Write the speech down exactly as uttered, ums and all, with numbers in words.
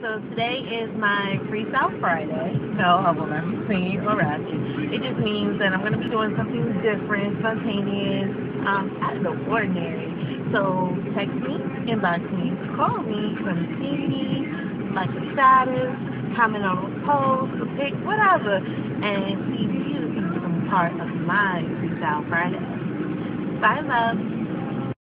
So today is my Freestyle Friday. No, I will not be singing or rapping. It just means that I'm going to be doing something different, spontaneous, um, out of the ordinary. So text me, inbox me, call me, come see me, like a status, comment on a post, a pic, whatever, and see you can become part of my Freestyle Friday. Bye, love.